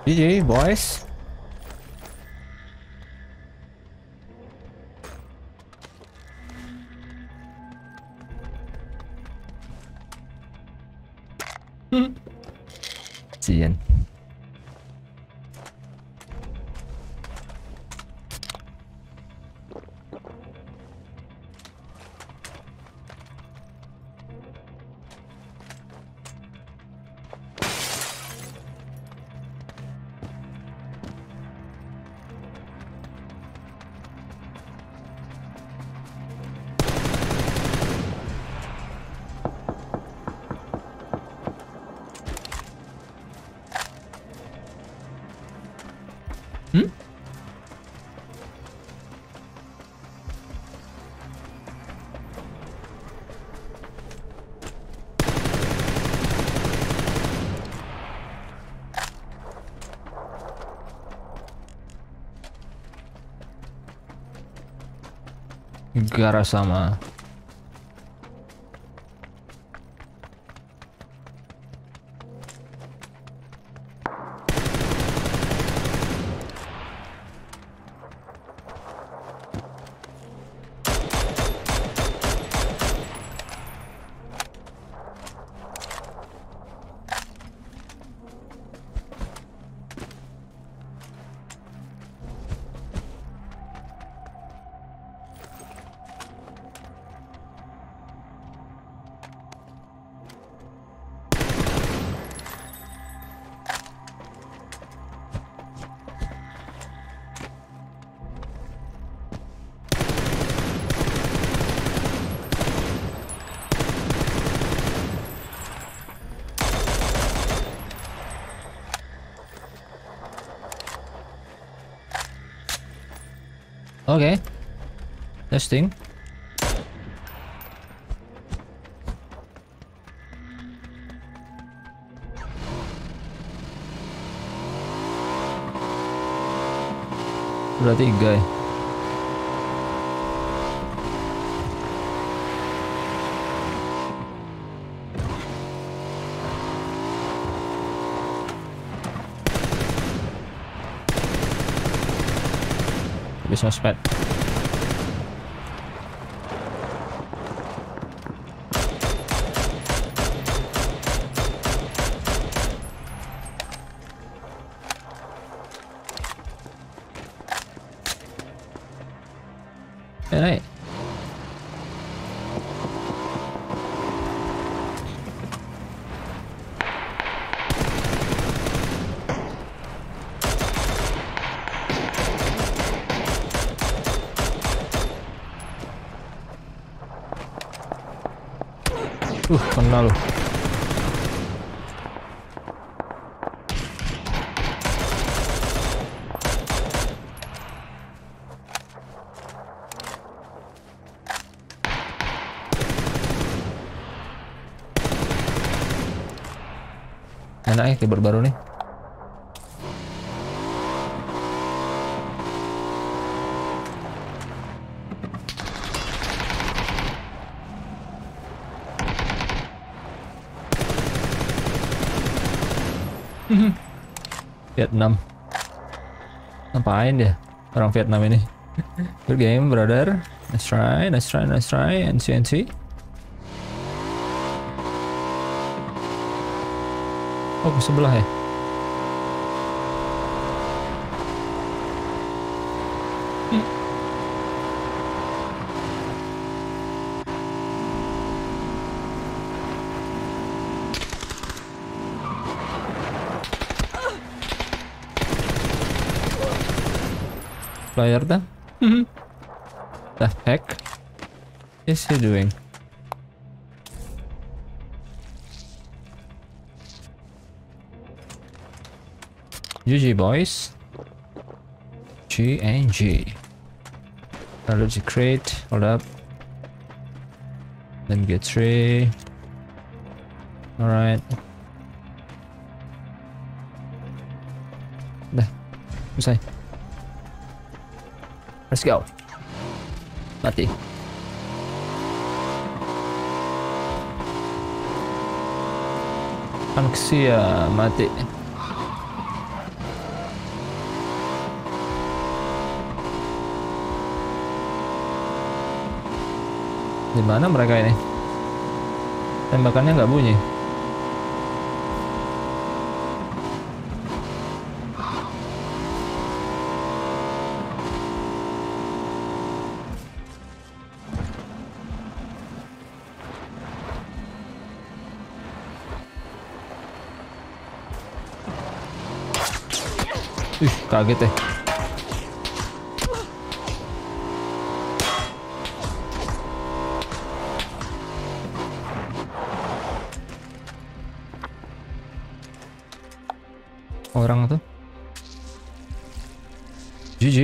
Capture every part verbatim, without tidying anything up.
G G boys. Hmm. Sian. Hmm? Negara sama. Oke, okay. Testing. Udah tiga ya. Suspect. Hey, hey. Uh, kena lu. Enak ya keyboard baru nih. Vietnam. Ngapain dia orang Vietnam ini? Good game, brother. Nice try, nice try, nice try. N C N C. Oh, ke sebelah ya? Player dah. The heck is he doing? G G boys. G and G. Allergy crate. Hold up. Let me get three. All right. Dah. Selesai. Let's go. Mati. Anxia mati. Di mana mereka ini? Tembakannya nggak bunyi. Ih, kaget deh. Orang tuh. G G.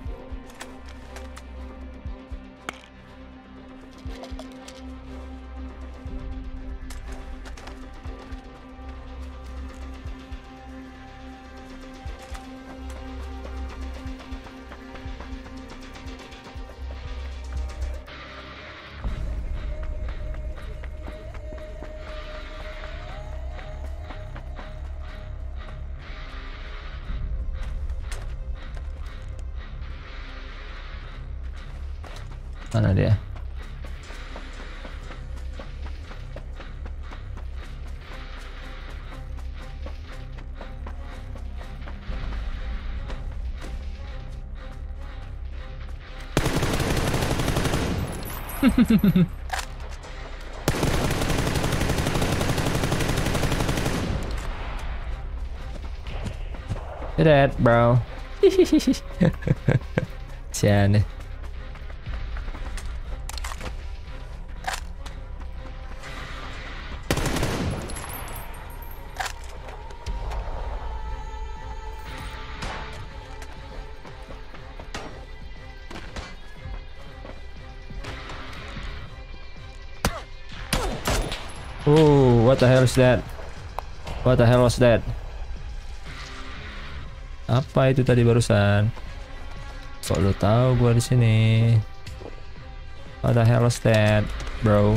Mana dia? You're dead, bro. Sian. Oh, what the hell is that? What the hell was that? Apa itu tadi barusan? Kok lu tahu gua di sini? What the hell was that, bro?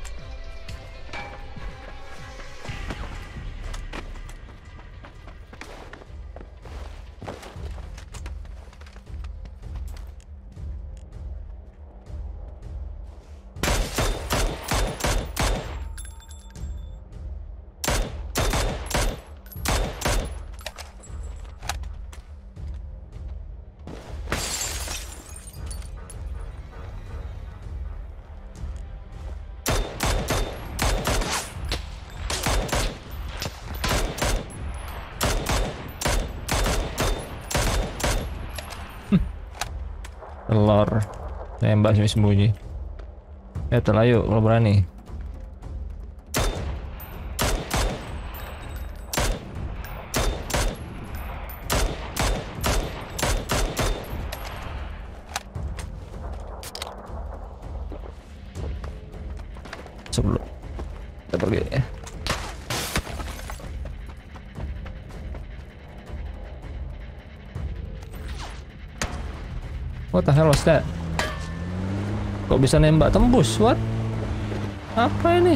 Telur nembak sembunyi. Ya telah, yuk kalau berani. Sebelum kita pergi ya. What the hell was that? Kok bisa nembak tembus? What? Apa ini?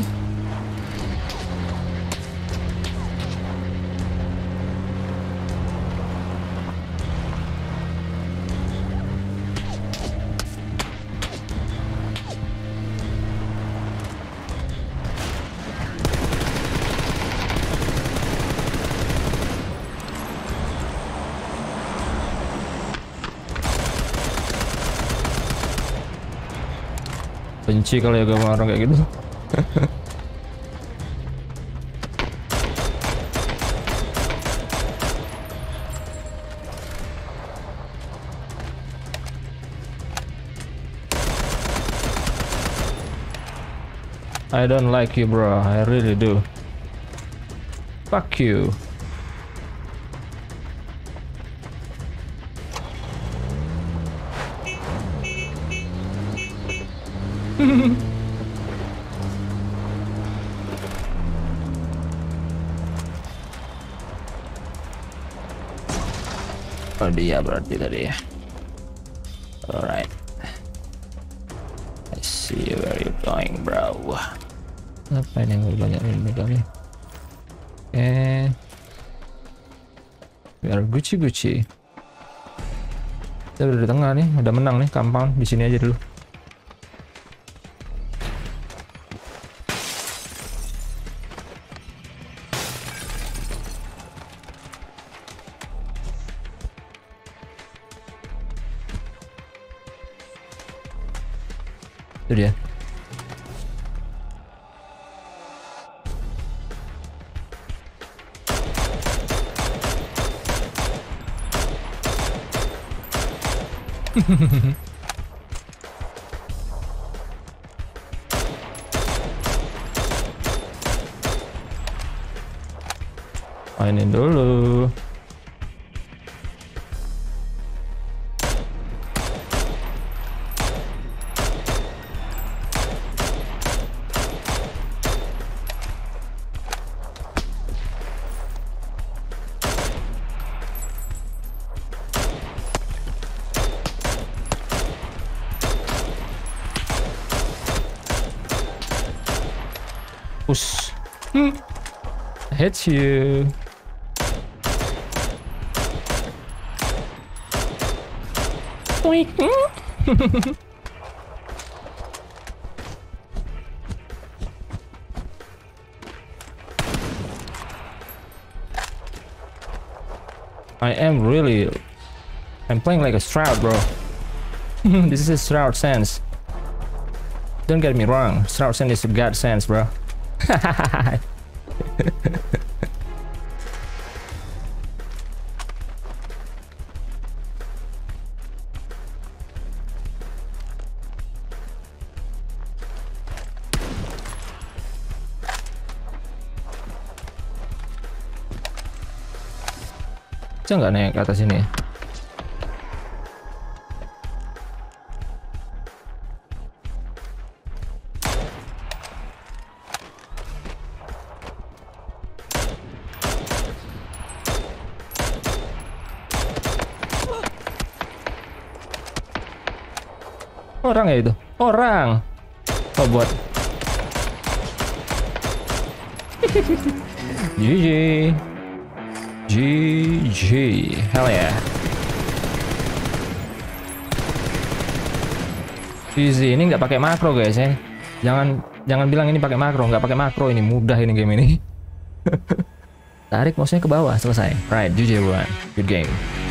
Benci kalau ya gue sama orang kayak gitu. I don't like you, bro. I really do. Fuck you. Oh dia berarti tadi ya. Alright. I see where you're going, bro. Apa ini yang banyak ini kali? Eh, biar Gucci Gucci. Kita udah di tengah nih, udah menang nih compound. Di sini aja dulu. Itu dia. Mainin dulu. Push. Hmm. I hit you. I am really... I'm playing like a Shroud, bro. This is a Shroud sense. Don't get me wrong, Shroud sense is a god sense, bro. Bisa nggak naik ke atas ini? Orang ya itu? Orang! Oh, buat. G G. G G. Hell yeah. Easy. Ini nggak pakai makro guys ya. Jangan jangan bilang ini pakai makro. Nggak pakai makro, ini mudah ini game ini. Tarik mouse-nya ke bawah, selesai. Right, G G everyone. Good game.